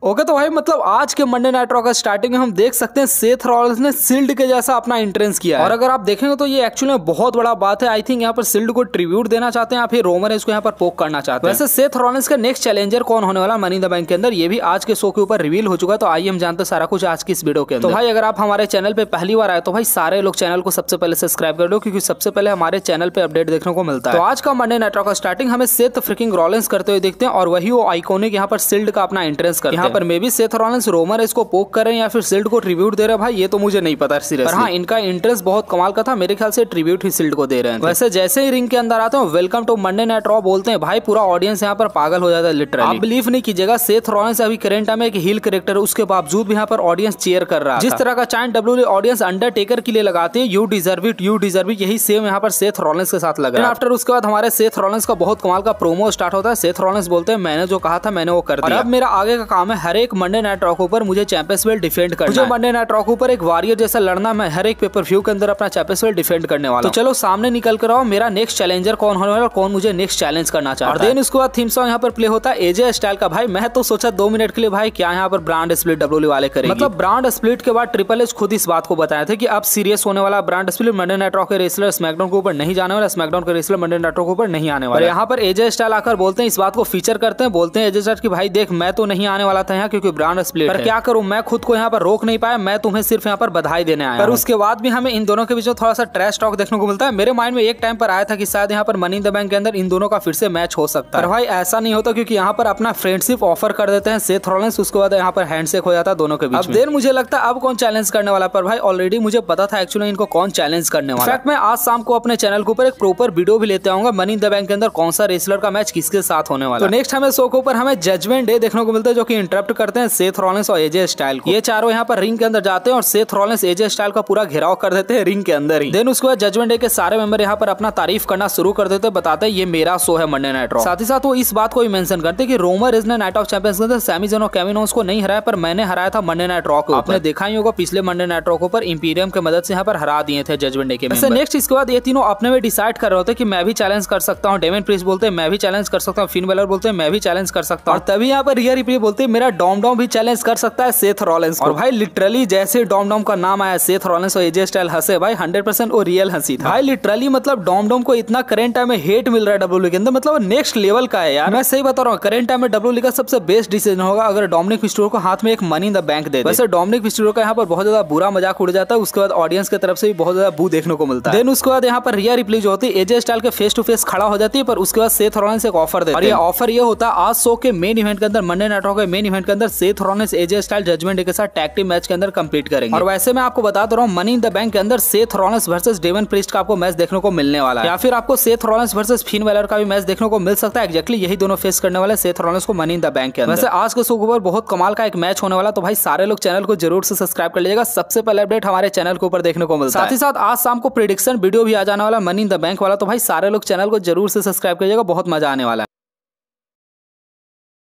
Okay तो भाई मतलब आज के मंडे नाइट रॉ का स्टार्टिंग में हम देख सकते हैं सेथ रॉलिंस ने शिल्ड के जैसा अपना एंट्रेंस किया है। और अगर आप देखेंगे तो ये एक्चुअली में बहुत बड़ा बात है। आई थिंक यहाँ पर शिल्ड को ट्रिब्यूट देना चाहते हैं या फिर रोमन इसको यहाँ पर पोक करना चाहते हैं। वैसे सेथ रॉलिंस का नेक्स्ट चैलेंजर कौन होने वाला मनी इन द बैंक के अंदर, ये भी आज के शो के ऊपर रिवील हो चुका है। तो आइए हम जानते हैं सारा कुछ आज की इस वीडियो के अंदर। तो भाई अगर आप हमारे चैनल पे पहली बार आए तो भाई सारे लोग चैनल को सबसे पहले सब्सक्राइब कर लो, क्योंकि सबसे पहले हमारे चैनल पे अपडेट देखने को मिलता है। तो आज का मंडे नाइट रॉ का स्टार्टिंग हमें सेथ फ्रिकिंग रॉलिंस करते हुए देखते हैं और वही वो आइकॉनिक यहाँ पर शिल्ड का अपना एंट्रेंस करते हैं। यहाँ पर मे भी सेथ रॉलिंस रोमन इसको पोक कर रहे हैं या फिर शिल्ड को ट्रिब्यूट दे रहे हैं, भाई ये तो मुझे नहीं पता सीरियसली। पर हाँ, इनका इंटरेस्ट बहुत कमाल का था, मेरे ख्याल से ट्रिब्यूट ही शिल्ड को दे रहे हैं। वैसे जैसे ही रिंग के अंदर आते हैं welcome to Monday night Raw बोलते हैं, भाई पूरा ऑडियंस यहाँ पर पागल हो जाता है लिटरली। आप बिलीव नहीं कीजिएगा, सेथ रॉलिंस अभी करेंट टाइम में एक हील कैरेक्टर है, उसके बावजूद भी यहाँ पर ऑडियंस चीयर कर रहा है। जिस तरह का चांट डब्ल्यूडब्ल्यूई ऑडियंस अंडरटेकर के लिए लगाते हैं, you deserve it, you deserve it, यही सेम यहाँ पर सेथ रॉलिंस के साथ लग रहा है। आफ्टर उसके बाद हमारे सेथ रॉलिंस का बहुत कमाल का प्रोमो स्टार्ट होता है। सेथ रॉलिंस बोलते हैं मैंने जो कहा था मैंने वो कर दिया, अब मेरा आगे का काम है हर एक मंडे नाइट रॉ के ऊपर मुझे चैंपियंस बेल्ट डिफेंड करना है। मुझे मंडे नाइट रॉ के ऊपर एक वॉरियर जैसा लड़ना, मैं हर एक पेपर व्यू के अंदर अपना चैंपियंस बेल्ट डिफेंड करने वाला। तो चलो सामने निकल कर आओ, मेरा नेक्स्ट चैलेंजर कौन होने वाला, कौन मुझे नेक्स्ट चैलेंज करना चाहता है। और देन उसके बाद थीम सॉन्ग यहाँ पर प्ले होता है एजे स्टाइल का। भाई मैं तो सोचा 2 मिनट के लिए भाई क्या यहाँ पर ब्रांड स्प्लिट डब्ल्यूडब्ल्यूई वाले करेंगे। मतलब ब्रांड स्प्लिट के बाद ट्रिपल एच खुद इस बात को बताया था कि अब सीरियस होने वाला brand split, Monday night Raw के रेसलर स्मैकडाउन के ऊपर नहीं जाने वाला, स्मैकडाउन के रेसलर मंडे नाइट रॉ के ऊपर नहीं आने वाला। यहाँ पर एजे स्टाइल आकर बोलते हैं, इस बात को फीचर करते हैं, बोलते हैं एजे स्टाइल की भाई देख मैं तो नहीं आने वाला था यहाँ क्योंकि ब्रांड स्प्लिट है, क्या करूं मैं खुद को यहाँ पर रोक नहीं पाया, मैं तुम्हें सिर्फ यहाँ पर बधाई देने आया। पर उसके बाद भी हमें इन दोनों के बीच में थोड़ा सा ट्रैश टॉक देखने को मिलता है। मेरे माइंड में एक टाइम पर आया था कि शायद यहाँ पर मनी इन द बैंक के अंदर इन दोनों का फिर से मैच हो सकता है, पर भाई ऐसा नहीं होता क्योंकि यहाँ पर अपना फ्रेंडशिप ऑफर कर देते हैं सेथ रॉलिंस, उसके बाद यहाँ पर हैंडशेक हो जाता है दोनों के बीच में। देन मुझे लगता है अब कौन चैलेंज करने वाला, पर भाई ऑलरेडी मुझे पता था एक्चुअली इनको कौन चैलेंज करने वाला। इनफैक्ट मैं आज शाम को अपने चैनल के ऊपर एक प्रॉपर वीडियो भी लेते आऊंगा मनी इन द बैंक के अंदर कौन सा रेसलर का मैच किसके साथ होने वाला। तो नेक्स्ट हमें शो के ऊपर हमें जजमेंट डे देखने को मिलता है, जो कि इंटरप्ट करते हैं सेथ रॉलिंस और एजे स्टाइल को। ये चारों यहाँ पर रिंग के अंदर जाते हैं और सेथ रॉलिंस एजे स्टाइल का पूरा घेराव कर देते हैं रिंग के अंदर ही। देन उसके बाद जजमेंट डे के सारे मेंबर यहाँ पर अपना तारीफ करना शुरू कर देते हैं, बताते हैं ये मेरा शो है मंडे नाइट रॉ। साथ ही साथ वो इस बात को भी मेंशन करते हैं कि रोमन रेंज ने नाइट ऑफ चैंपियंस के अंदर सैमी ज़ैन और केविन ओवेंस को नहीं हराया, पर मैंने हराया था मंडे नाइट रॉ को। आपने देखा ही होगा पिछले मंडे नाइट रॉ के ऊपर इंपीरियम की मदद से यहाँ पर हरा दिए थे जजमेंट डे के मेंबर। नेक्स्ट इसके बाद ये तीनों अपने में डिसाइड कर रहे होते हैं कि मैं भी चैलेंज कर सकता हूँ, डेमियन प्रीस्ट बोलते हैं मैं भी चैलेंज कर सकता हूँ, फिन बेलर बोलते हैं मैं भी चैलेंज कर सकता हूँ, और तभी यहाँ पर रिया रिप्ली बोलते हैं मेरा डॉम डॉम भी चैलेंज कर सकता है सेथ रॉलिंस। और भाई लिटरली जैसे डॉम डॉम का नाम आया सेथ रॉलिंस और एजे स्टाइल हंसे, भाई 100% वो रियल हंसी था। भाई लिटरली मतलब डॉम डॉम को इतना करंट टाइम में हेट मिल रहा है डब्ल्यूडब्ल्यूई के अंदर, मतलब नेक्स्ट लेवल का है यार। मैं सही बता रहा हूँ, करंट टाइम में डब्ल्यूडब्ल्यूई का सबसे बेस्ट डिसीजन होगा अगर डोमिनिक मिस्टेरियो को हाथ में एक मनी इन द बैंक दे दे। वैसे डोमिनिक मिस्टेरियो का यहाँ पर बहुत ज्यादा बुरा मजाक उड़ जाता है, उसके बाद ऑडियंस की तरफ से भी बहुत ज्यादा बू देखने को मिलता है। देन उसके बाद यहाँ पर रिया रिप्ली जो होती है एजे स्टाइल के फेस टू फेस खड़ा हो जाती है, पर उसके बाद सेथ रॉलिंस एक ऑफर देते हैं, और ये ऑफर ये होता है आज शो के मेन इवेंट के अंदर मंडे नाइट रॉ के मेन इवेंट के अंदर Seth Rollins AJ Styles Judgment Day के साथ टैग टीम मैच के अंदर कंप्लीट करेंगे। और वैसे मैं आपको बता दे रहा हूँ मनी इन द बैंक के अंदर Seth Rollins versus Damian Priest का आपको मैच देखने को मिलने वाला है, या फिर आपको Seth Rollins versus Finn Balor का भी मैच देखने को मिल सकता है। एक्जैक्टली यही दोनों फेस करने वाले सेथ रॉलिंस को मनी इन द बैंक के अंदर। वैसे आज के शो के ऊपर बहुत कमाल का एक मैच होने वाला, तो भाई सारे लोग चैनल को जरूर से सब्सक्राइब कर लीजिएगा, सबसे पहले अपडेट हमारे चैनल के ऊपर देखने को मिलता है। साथ ही साथ आज शाम को प्रेडिक्शन वीडियो भी आ जाने वाला मनी इन द बैंक वाला, तो भाई सारे लोग चैनल को जरूर से सब्सक्राइब करिएगा, बहुत मजा आने वाला है।